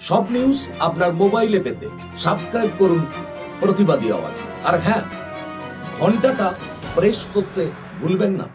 সব নিউজ আপনার মোবাইলে পেতে সাবস্ক্রাইব করুন প্রতিবাদী আওয়াজ। আর হ্যাঁ, ঘন্টাটা প্রেস করতে ভুলবেন না।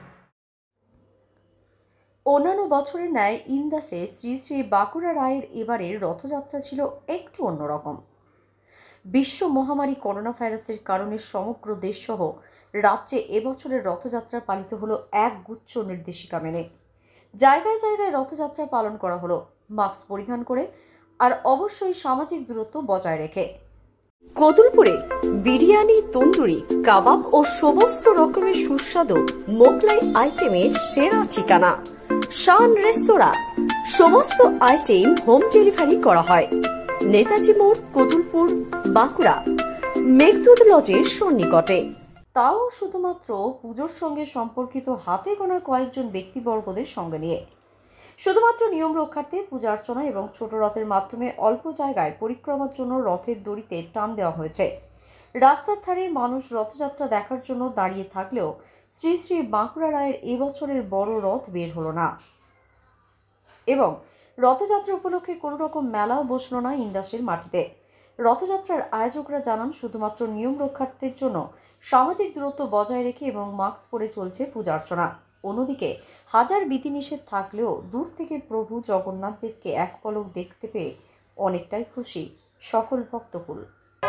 অন্যান্য বছরের ন্যায় ইন্দাসে শ্রী শ্রী বাঁকুড়া রায়ের এবারের রথযাত্রা ছিল একটু অন্যরকম। বিশ্ব মহামারী করোনা ভাইরাসের কারণে সমগ্র দেশসহ রাজ্যে এবছরের রথযাত্রা পালিত হলো এক গুচ্ছ নির্দেশিকা মেনে। জায়গায় জায়গায় রথযাত্রা পালন করা হলো মাস্ক পরিধান করে, আর অবশ্যই সামাজিক দূরত্ব বজায় রেখে। কতুলপুরে বিরিয়ানি, তন্দুরি, কাবাব ও সমস্ত রকমের সুস্বাদু মোগলাই আইটেমের সেরা ঠিকানা শান রেস্তোরাঁ। সমস্ত আইটেম হোম ডেলিভারি করা হয়। নেতাজি মোড়, কতুলপুর, বাঁকুড়া, মেঘদূত লজের সন্নিকটে। তাও শুধুমাত্র পুজোর সঙ্গে সম্পর্কিত হাতে গোনা কয়েকজন ব্যক্তিবর্গদের সঙ্গে নিয়ে। শুধুমাত্র নিয়ম রক্ষার্থে পূজা অর্চনা এবং ছোট রথের মাধ্যমে অল্প জায়গায় পরিক্রমার জন্য রথের দড়িতে টান দেওয়া হয়েছে। রাস্তার ধারে মানুষ রথযাত্রা দেখার জন্য দাঁড়িয়ে থাকলেও শ্রী শ্রী বাঁকুড়া রায়ের এবছরের বড় রথ বের হলো না, এবং রথযাত্রা উপলক্ষে কোনো রকম মেলাও বসলো না ইন্দাসের মাটিতে। রথযাত্রার আয়োজকরা জানান, শুধুমাত্র নিয়ম রক্ষার্থের জন্য সামাজিক দূরত্ব বজায় রেখে এবং মাস্ক পরে চলছে পূজা অর্চনা। অন্যদিকে হাজার বিধিনিষেধ থাকলেও দূর থেকে প্রভু জগন্নাথ দেবকে এক পলক দেখতে পেয়ে অনেকটাই খুশি সকল ভক্তকুল।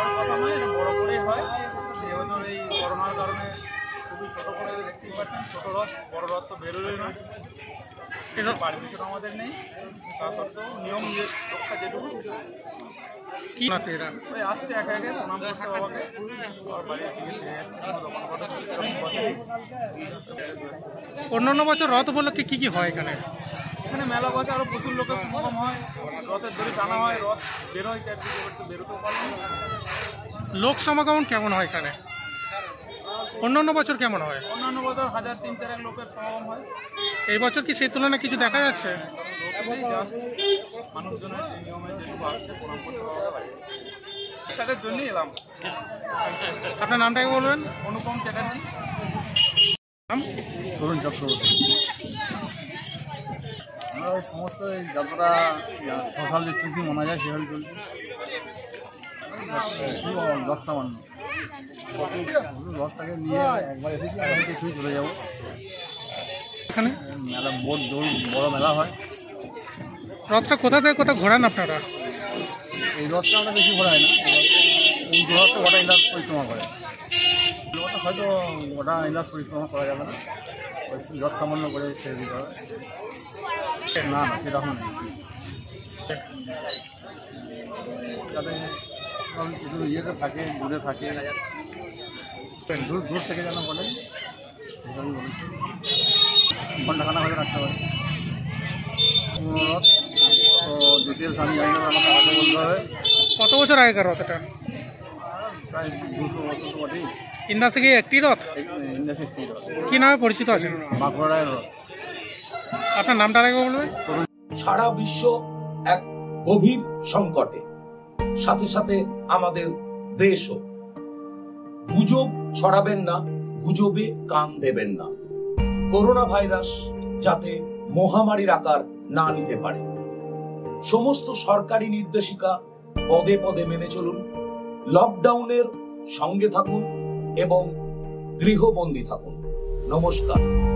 আমাদের নেই, তারপর তো নিয়ম রক্ষা যেটুকু আসছে একে একে প্রণাম করতে হবে। অন্যান্য বছর রথ উপলক্ষে কি কি হয় এখানে? এখানে মেলা বসে, আরো প্রচুর লোকের সমাগম হয়, রথের দড়ি টানা হয়, রথ বেরোয়, চারদিকে বেরোতেও পারে। লোক সমাগম কেমন হয় এখানে? অন্যান্য বছর কেমন হয়? অন্যান্য বছর 1000-3000 লোকের সমাগম হয়। এই বছর কি সেই তুলনায় কিছু দেখা যাচ্ছে? মানুষজনের নিয়মে যেটুকু আসছে প্রণাম করতে হবে, সেটার জন্যই এলাম। আপনার নামটাকে বলবেন? অনুপম চ্যাটার্জি। তরুণ চক্রবর্তী। আমরা ওই সমস্ত যাত্রা সোশ্যাল ডিস্টেন্সিং মানা যায় সেভাবে চলছে। রথ সামান্য রথটাকে নিয়ে একবার এসেছি, আমি কিছুই চলে যাবো। এখানে মেলা বড় মেলা হয়। রথটা কোথা থেকে কোথাও ঘোরান আপনারা? এই রথটা আমরা বেশি ঘোরাই না, এই রথটা গোটা ইন্দাস পরিক্রমা করে। রথটা হয়তো গোটা ইন্দাস পরিক্রমা করা যাবে না, ওই রথ সামান্য করে ছেড়ে দিতে হবে। না না, সেরকম নেই, যাতে একটু ইয়েতে থাকে, দূরে থাকে, দূর থেকে যেন বলেন সেভাবেই বলেছি। ঘন্টাখানা হয়তো রাখতে পারে রথ। তো ডিটেলস আমি জানি না, আমাকে আগে বলতে হবে। কত বছর আগেকার রথ এটা? প্রায় 200 বছর তো বটেই। ইন্দাসে কি একটি রথ? ইন্দাসে একটি রথ। কি নামে পরিচিত আছেন? বাঁকুড়া রায়ের রথ। আপনার নামটা আগে বলবেন? সারা বিশ্ব এক গভীর সংকটে, সাথে সাথে আমাদের দেশও। গুজব ছড়াবেন না, গুজবে কান দেবেন না। করোনা ভাইরাস যাতে মহামারীর আকার না নিতে পারে, সমস্ত সরকারি নির্দেশিকা পদে পদে মেনে চলুন। লকডাউনের সঙ্গে থাকুন এবং গৃহবন্দী থাকুন। নমস্কার।